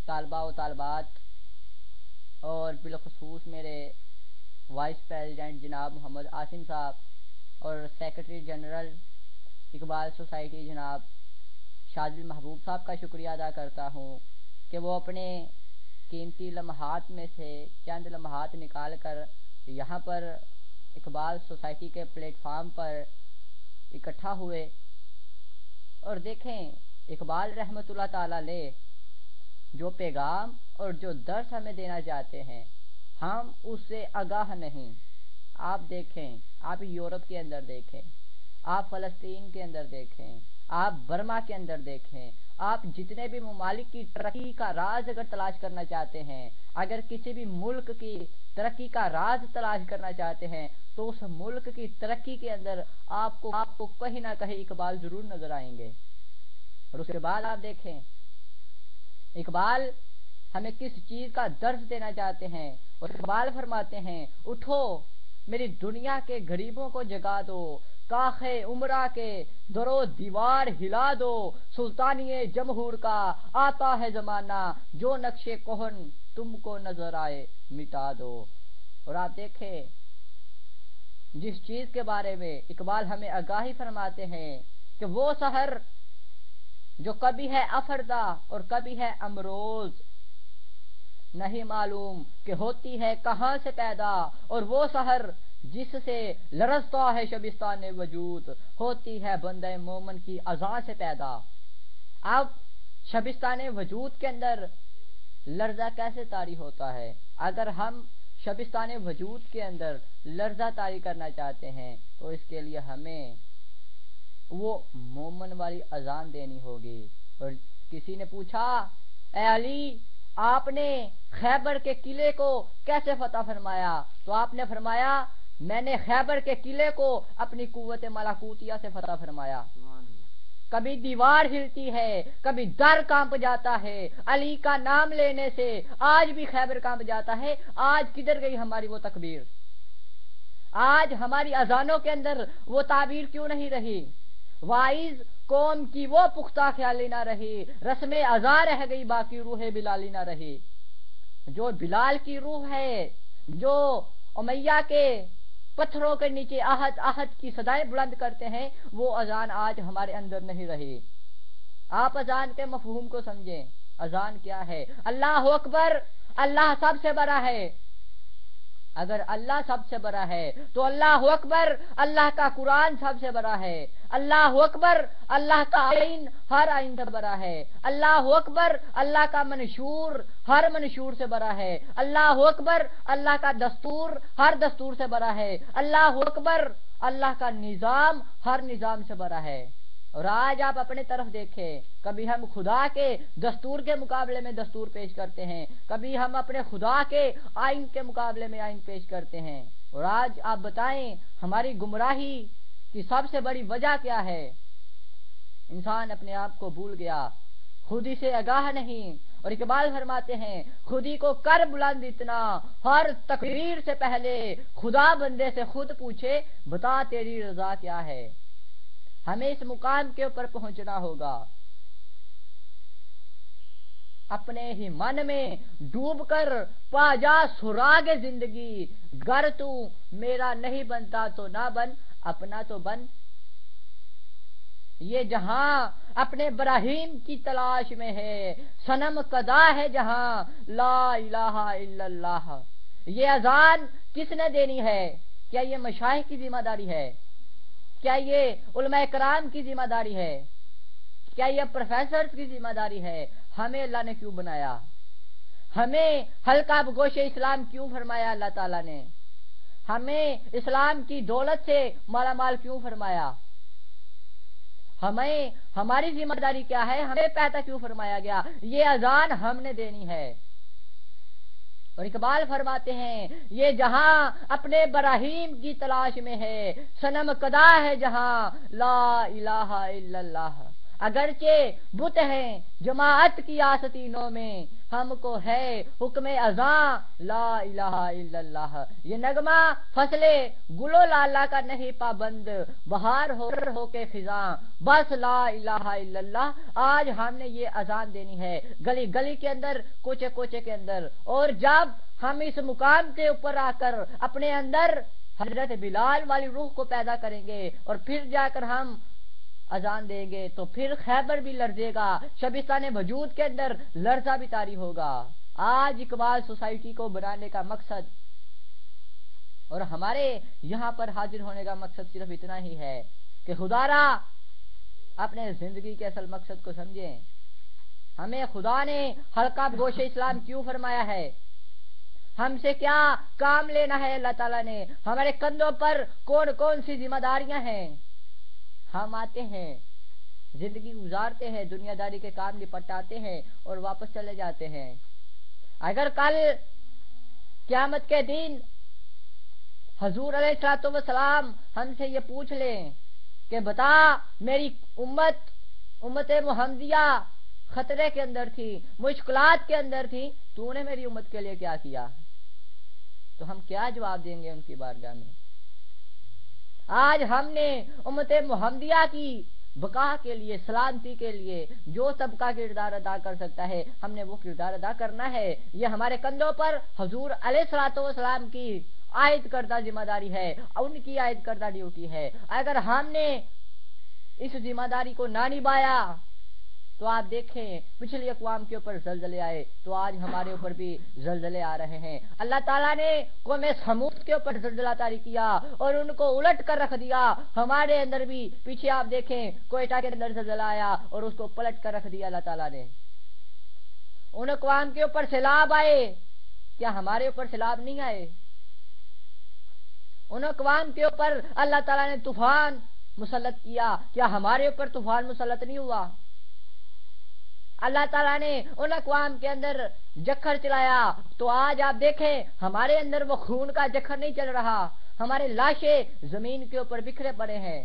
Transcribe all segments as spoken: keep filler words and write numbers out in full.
طالبہ و طالبات اور بالخصوص میرے وائس پریزیڈنٹ جناب محمد عاصم صاحب اور سیکرٹری جنرل اقبال سوسائٹی جناب شاذ المحبوب صاحب کا شکریہ ادا کرتا ہوں کہ وہ اپنے قیمتی لمحات میں سے چند لمحات نکال کر یہاں پر اقبال سوسائٹی کے پلیٹ فارم پر اکٹھا ہوئے اور دیکھیں اقبال رحمۃ اللہ تعالی علیہ جو پیغام اور جو درس ہمیں دینا چاہتے ہیں ہم اس سے آگاہ نہیں. آپ دیکھیں، آپ یورپ کے اندر دیکھیں، آپ فلسطین کے اندر دیکھیں، آپ برما کے اندر دیکھیں، آپ جتنے بھی ممالک کی ترقی کا راز اگر تلاش کرنا چاہتے ہیں، اگر کسی بھی ملک کی ترقی کا راز تلاش کرنا چاہتے ہیں تو اس ملک کی ترقی کے اندر آپ کو آپ کو کہیں نہ کہیں اقبال ضرور نظر آئیں گے. اور اس کے بعد آپ دیکھیں اقبال ہمیں کس چیز کا درس دینا چاہتے ہیں. اور اقبال فرماتے ہیں اٹھو میری دنیا کے غریبوں کو جگا دو، کاخ عمرہ کے درو دیوار ہلا دو، سلطانی جمہور کا آتا ہے زمانہ، جو نقش کہن تم کو نظر آئے مٹا دو. اور آپ دیکھیں جس چیز کے بارے میں اقبال ہمیں آگاہی فرماتے ہیں کہ وہ سحر جو کبھی ہے افردہ اور کبھی ہے امروز، نہیں معلوم کہ ہوتی ہے کہاں سے پیدا، اور وہ سحر جس سے لرزتا ہے شبستان وجود، ہوتی ہے بندہ مومن کی اذان سے پیدا. اب شبستان وجود کے اندر لرزہ کیسے طاری ہوتا ہے؟ اگر ہم شبستان وجود کے اندر لرزہ طاری کرنا چاہتے ہیں تو اس کے لیے ہمیں وہ مومن والی اذان دینی ہوگی. اور کسی نے پوچھا اے علی آپ نے خیبر کے قلعے کو کیسے فتح فرمایا؟ تو آپ نے فرمایا میں نے خیبر کے قلعے کو اپنی قوت ملکوتیہ سے فتح فرمایا. کبھی دیوار ہلتی ہے، کبھی در کانپ جاتا ہے، علی کا نام لینے سے آج بھی خیبر کانپ جاتا ہے. آج کدھر گئی ہماری وہ تکبیر؟ آج ہماری اذانوں کے اندر وہ تعبیر کیوں نہیں رہی؟ وائز قوم کی وہ پختہ خیالی نہ رہی، رسم اذاں رہ گئی باقی روح بلالی نہ رہی. جو بلال کی روح ہے، جو امیہ کے پتھروں کے نیچے آہت آہت کی صدائیں بلند کرتے ہیں، وہ اذان آج ہمارے اندر نہیں رہی. آپ اذان کے مفہوم کو سمجھیں. اذان کیا ہے؟ اللہ اکبر، اللہ سب سے بڑا ہے. اگر اللہ سب سے بڑا ہے تو اللہ اکبر، اللہ کا قرآن سب سے بڑا ہے. اللہ اکبر، اللہ کا آئین ہر آئین سے بڑا ہے. اللہ اکبر، اللہ کا منشور ہر منشور سے بڑا ہے. اللہ اکبر، اللہ کا دستور ہر دستور سے بڑا ہے. اللہ اکبر، اللہ کا نظام ہر نظام سے بڑا ہے. اور آج آپ اپنے طرف دیکھیں، کبھی ہم خدا کے دستور کے مقابلے میں دستور پیش کرتے ہیں، کبھی ہم اپنے خدا کے آئین کے مقابلے میں آئین پیش کرتے ہیں. اور آج آپ بتائیں ہماری گمراہی کی سب سے بڑی وجہ کیا ہے؟ انسان اپنے آپ کو بھول گیا، خودی سے آگاہ نہیں. اور اقبال فرماتے ہیں خودی کو کر بلند اتنا، ہر تقریر سے پہلے خدا بندے سے خود پوچھے بتا تیری رضا کیا ہے. ہمیں اس مقام کے اوپر پہنچنا ہوگا. اپنے ہی من میں ڈوب کر پا جا سراغ زندگی، گر تو میرا نہیں بنتا تو نہ بن، اپنا تو بن. یہ جہاں اپنے براہیم کی تلاش میں ہے، صنم کدا ہے جہاں لا الہ الا اللہ. یہ اذان کس نے دینی ہے؟ کیا یہ مشائخ کی ذمہ داری ہے؟ کیا یہ علماء کرام کی ذمہ داری ہے؟ کیا یہ پروفیسر کی ذمہ داری ہے؟ ہمیں اللہ نے کیوں بنایا؟ ہمیں حلقہ بگوش اسلام کیوں فرمایا اللہ تعالیٰ نے؟ ہمیں اسلام کی دولت سے مالا مال کیوں فرمایا؟ ہمیں ہماری ذمہ داری کیا ہے؟ ہمیں پیدا کیوں فرمایا گیا؟ یہ اذان ہم نے دینی ہے. اور اقبال فرماتے ہیں یہ جہاں اپنے براہیم کی تلاش میں ہے، صنم کدا ہے جہاں لا الہ الا اللہ. اگرچہ بت ہیں جماعت کی آستینوں میں، ہم کو ہے حکم اذاں لا الہ الا اللہ۔ یہ نغمہ فصل گل و لالا کا نہیں پابند، بہار ہو ہو کے خزاں بس لا الہ الا اللہ۔ آج ہم نے یہ اذان دینی ہے گلی گلی کے اندر، کوچے کوچے کے اندر، اور جب ہم اس مقام کے اوپر آ کر اپنے اندر حضرت بلال والی روح کو پیدا کریں گے اور پھر جا کر ہم اذان دیں گے تو پھر خیبر بھی لرزے گا، شبستان وجود کے اندر لرزہ بھی طاری ہوگا۔ آج اقبال سوسائٹی کو بنانے کا مقصد اور ہمارے یہاں پر حاضر ہونے کا مقصد صرف اتنا ہی ہے کہ خدا را اپنے زندگی کے اصل مقصد کو سمجھیں۔ ہمیں خدا نے حلقہ گوش اسلام کیوں فرمایا ہے، ہم سے کیا کام لینا ہے اللہ تعالیٰ نے، ہمارے کندھوں پر کون کون سی ذمہ داریاں ہیں۔ ہم آتے ہیں، زندگی گزارتے ہیں، دنیا داری کے کام نپٹاتے ہیں اور واپس چلے جاتے ہیں۔ اگر کل قیامت کے دن حضور علیہ الصلوۃ والسلام ہم سے یہ پوچھ لیں کہ بتا میری امت امت محمدیہ خطرے کے اندر تھی، مشکلات کے اندر تھی، تو نے میری امت کے لیے کیا کیا، تو ہم کیا جواب دیں گے ان کی بارگاہ میں؟ آج ہم نے امت محمدیہ کی بقا کے لیے، سلامتی کے لیے جو طبقہ کردار ادا کر سکتا ہے ہم نے وہ کردار ادا کرنا ہے۔ یہ ہمارے کندھوں پر حضور علیہ الصلوۃ والسلام کی عائد کردہ ذمہ داری ہے، ان کی عائد کردہ ڈیوٹی ہے۔ اگر ہم نے اس ذمہ داری کو نہ نبھایا تو آپ دیکھیں پچھلی اقوام کے اوپر زلزلے آئے تو آج ہمارے اوپر بھی زلزلے آ رہے ہیں۔ اللہ تعالیٰ نے قوم سمود کے اوپر زلزلہ طاری کیا اور ان کو الٹ کر رکھ دیا، ہمارے اندر بھی پیچھے آپ دیکھیں کوئٹہ کے اندر زلزلہ آیا اور اس کو پلٹ کر رکھ دیا اللہ تعالیٰ نے۔ ان اقوام کے اوپر سیلاب آئے، کیا ہمارے اوپر سیلاب نہیں آئے؟ ان اقوام کے اوپر اللہ تعالیٰ نے طوفان مسلط کیا، کیا ہمارے اوپر طوفان مسلط نہیں ہوا؟ اللہ تعالیٰ نے ان اقوام کے اندر جکھر چلایا تو آج آپ دیکھیں ہمارے اندر وہ خون کا جکھر نہیں چل رہا، ہمارے لاشیں زمین کے اوپر بکھرے پڑے ہیں۔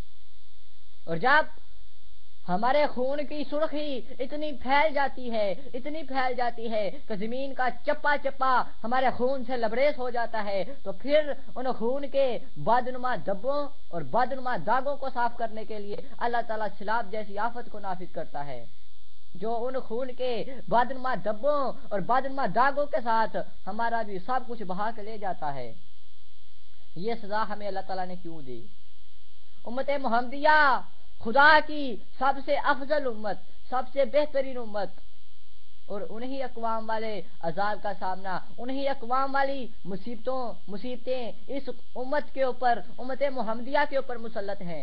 اور جب ہمارے خون کی سرخی اتنی پھیل جاتی ہے اتنی پھیل جاتی ہے کہ زمین کا چپا چپا ہمارے خون سے لبریز ہو جاتا ہے، تو پھر ان خون کے بدنما دھبوں اور بدنما داغوں کو صاف کرنے کے لیے اللہ تعالیٰ سیلاب جیسی آفت کو نافذ کرتا ہے، جو ان خون کے بدنما دھبوں اور بدنما داغوں کے ساتھ ہمارا بھی سب کچھ بہا کے لے جاتا ہے۔ یہ سزا ہمیں اللہ تعالیٰ نے کیوں دی؟ امت محمدیہ خدا کی سب سے افضل امت، سب سے بہترین امت، اور انہی اقوام والے عذاب کا سامنا، انہی اقوام والی مصیبتوں مصیبتیں اس امت کے اوپر، امت محمدیہ کے اوپر مسلط ہیں۔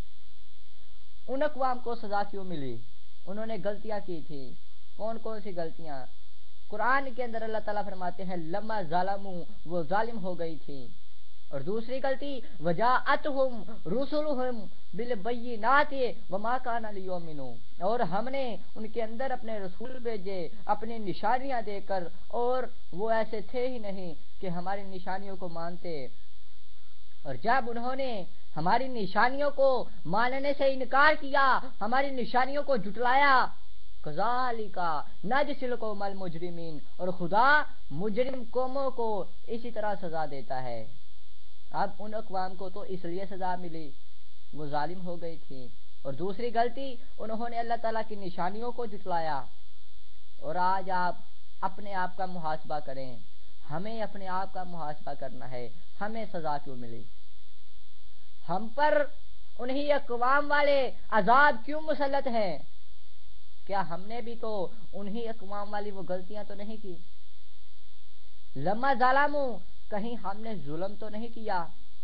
ان اقوام کو سزا کیوں ملی؟ انہوں نے غلطیاں کی تھی۔ کون کون سی غلطیاں؟ قرآن کے اندر اللہ تعالیٰ فرماتے ہیں لما ظالموا، وہ ظالم ہو گئی تھی۔ اور دوسری غلطی وجاءتہم رسلہم بالبینات وما کان لیؤمنوا، اور ہم نے ان کے اندر اپنے رسول بھیجے اپنی نشانیاں دے کر، اور وہ ایسے تھے ہی نہیں کہ ہماری نشانیوں کو مانتے۔ اور جب انہوں نے ہماری نشانیوں کو ماننے سے انکار کیا، ہماری نشانیوں کو جھٹلایا، کذالک نجزی القوم المجرمین، اور خدا مجرم قوموں کو اسی طرح سزا دیتا ہے۔ اب ان اقوام کو تو اس لیے سزا ملی، وہ ظالم ہو گئی تھی۔ اور دوسری غلطی، انہوں نے اللہ تعالیٰ کی نشانیوں کو جھٹلایا۔ اور آج آپ اپنے آپ کا محاسبہ کریں، ہمیں اپنے آپ کا محاسبہ کرنا ہے، ہمیں سزا کیوں ملی؟ ہم پر انہی اقوام والے عذاب کیوں مسلط ہیں؟ کیا ہم نے بھی تو انہی اقوام والی وہ غلطیاں تو نہیں کی؟ لما ظالموا، کہیں ہم نے ظلم تو نہیں کیا؟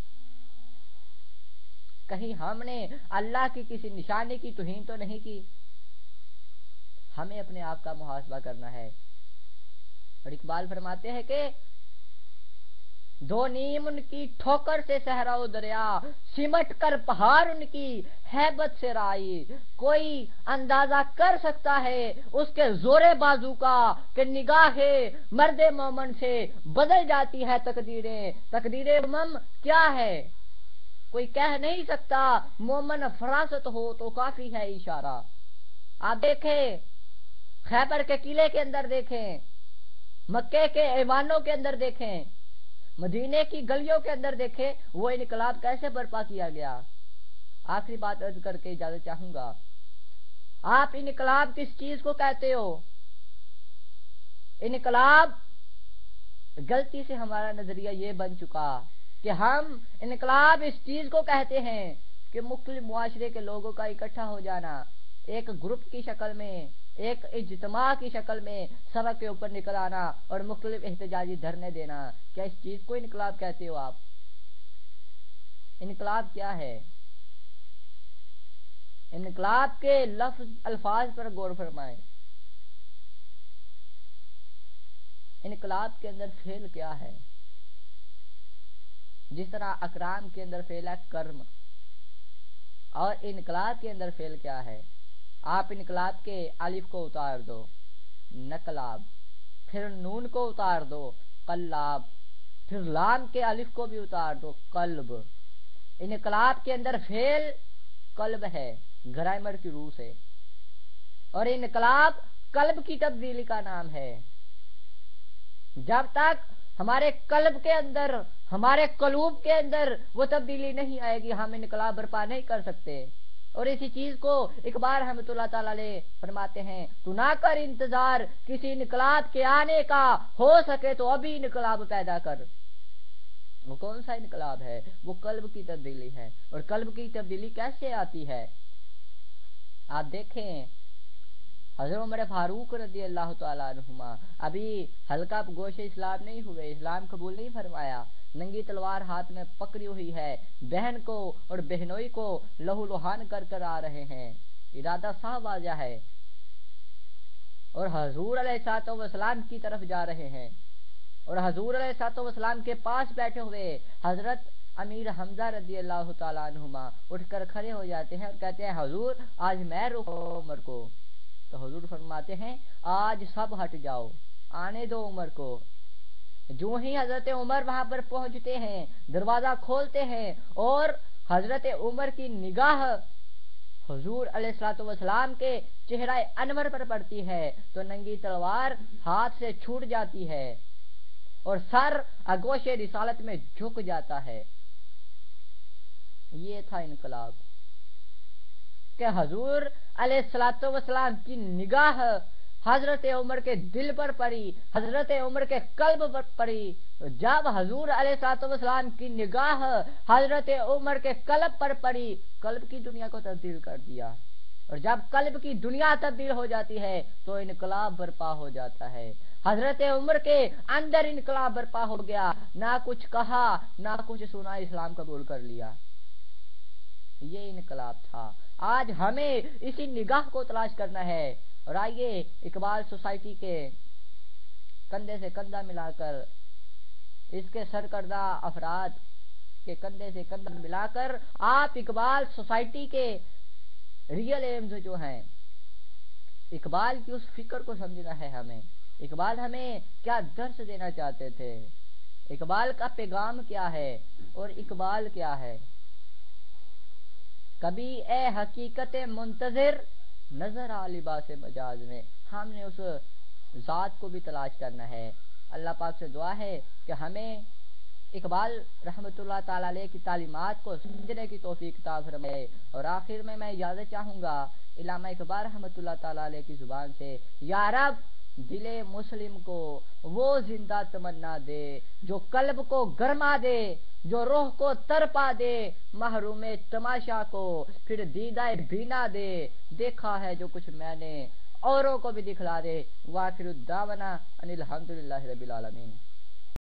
کہیں ہم نے اللہ کی کسی نشانی کی توہین تو نہیں کی؟ ہمیں اپنے آپ کا محاسبہ کرنا ہے۔ اور اقبال فرماتے ہیں کہ دو نیم ان کی ٹھوکر سے صحرا و دریا، سمٹ کر پہاڑ ان کی ہیبت سے رائی، کوئی اندازہ کر سکتا ہے اس کے زور بازو کا کہ نگاہ مرد مومن سے بدل جاتی ہے تقدیریں۔ تقدیر مومن کیا ہے کوئی کہہ نہیں سکتا، مومن فراست ہو تو کافی ہے اشارہ۔ آپ دیکھیں خیبر کے قلعے کے اندر دیکھیں، مکے کے ایوانوں کے اندر دیکھیں، مدینے کی گلیوں کے اندر دیکھیں، وہ انقلاب کیسے برپا کیا گیا۔ آخری بات عرض کر کے اجازت چاہوں گا، آپ انقلاب کس چیز کو کہتے ہو؟ انقلاب غلطی سے ہمارا نظریہ یہ بن چکا کہ ہم انقلاب اس چیز کو کہتے ہیں کہ مختلف معاشرے کے لوگوں کا اکٹھا ہو جانا، ایک گروپ کی شکل میں، ایک اجتماع کی شکل میں سڑک کے اوپر نکل آنا اور مختلف احتجاجی دھرنے دینا، کیا اس چیز کو انقلاب کہتے ہو آپ؟ انقلاب کیا ہے؟ انقلاب کے لفظ الفاظ پر غور فرمائیں۔ انقلاب کے اندر فعل کیا ہے؟ جس طرح اکرام کے اندر فعل ہے کرم، اور انقلاب کے اندر فعل کیا ہے؟ آپ انقلاب کے الف کو اتار دو، نقلاب، پھر نون کو اتار دو، قلاب، پھر لام کے الف کو بھی اتار دو، قلب۔ انقلاب کے اندر فعل قلب ہے گرامر کی روح سے، اور انقلاب قلب کی تبدیلی کا نام ہے۔ جب تک ہمارے قلب کے اندر، ہمارے قلوب کے اندر وہ تبدیلی نہیں آئے گی، ہم انقلاب برپا نہیں کر سکتے۔ اور اسی چیز کو اقبال رحمۃ اللہ تعالی علیہ فرماتے ہیں، تو نہ کر انتظار کسی انقلاب کے آنے کا، ہو سکے تو ابھی انقلاب پیدا کر۔ وہ کون سا انقلاب ہے؟ وہ قلب کی تبدیلی ہے۔ اور قلب کی تبدیلی کیسے آتی ہے؟ آپ دیکھیں حضرت عمر فاروق رضی اللہ تعالیٰ عنہما ابھی ہلکا گوش اسلام نہیں ہوئے، اسلام قبول نہیں فرمایا، ننگی تلوار ہاتھ میں پکڑی ہوئی ہے، بہن کو اور بہنوئی کو لہو لہان کر کر آ رہے ہیں، ارادہ صاف واضح ہے، اور حضور علیہ الصلوۃ والسلام کی طرف جا رہے ہیں، اور حضور علیہ الصلوۃ والسلام کے پاس بیٹھے ہوئے حضرت امیر حمزہ رضی اللہ تعالیٰ عنہما اٹھ کر کھڑے ہو جاتے ہیں اور کہتے ہیں حضور آج میں روکوں عمر کو۔ تو حضور فرماتے ہیں آج سب ہٹ جاؤ، آنے دو عمر کو۔ جو ہی حضرت عمر وہاں پر پہنچتے ہیں، دروازہ کھولتے ہیں اور حضرت عمر کی نگاہ حضور علیہ الصلوۃ والسلام کے چہرہ انور پر پڑتی ہے تو ننگی تلوار ہاتھ سے چھوٹ جاتی ہے اور سر آغوش رسالت میں جھک جاتا ہے۔ یہ تھا انقلاب کہ حضور علیہ الصلوۃ والسلام کی نگاہ حضرت عمر کے دل پر پڑی، حضرت عمر کے قلب پر پڑی۔ جب حضور علیہ الصلوۃ والسلام کی نگاہ حضرت عمر کے قلب پر پڑی، قلب کی دنیا کو تبدیل کر دیا، اور جب قلب کی دنیا تبدیل ہو جاتی ہے تو انقلاب برپا ہو جاتا ہے۔ حضرت عمر کے اندر انقلاب برپا ہو گیا، نہ کچھ کہا نہ کچھ سنا، اسلام قبول کر لیا۔ یہ انقلاب تھا۔ آج ہمیں اسی نگاہ کو تلاش کرنا ہے، اور آئیے اقبال سوسائٹی کے کندھے سے کندھا ملا کر، اس کے سرکردہ افراد کے کندھے سے کندھا ملا کر آپ اقبال سوسائٹی کے ریئل ایمز جو ہیں، اقبال کی اس فکر کو سمجھنا ہے ہمیں۔ اقبال ہمیں کیا درس دینا چاہتے تھے، اقبال کا پیغام کیا ہے اور اقبال کیا ہے۔ کبھی اے حقیقت منتظر نظر آ لباس مجاز میں، ہم نے اس ذات کو بھی تلاش کرنا ہے۔ اللہ پاک سے دعا ہے کہ ہمیں اقبال رحمۃ اللہ تعالی علیہ کی تعلیمات کو سمجھنے کی توفیق عطا فرمائے۔ اور آخر میں میں اجازت چاہوں گا علامہ اقبال رحمۃ اللہ تعالی علیہ کی زبان سے، یا رب دل مسلم کو وہ زندہ تمنا دے جو قلب کو گرما دے، جو روح کو ترپا دے، محروم تماشا کو پھر دیدہ بینا دے، دیکھا ہے جو کچھ میں نے اوروں کو بھی دکھلا دے۔ وآخر الدعوانا ان الحمدللہ رب العالمین۔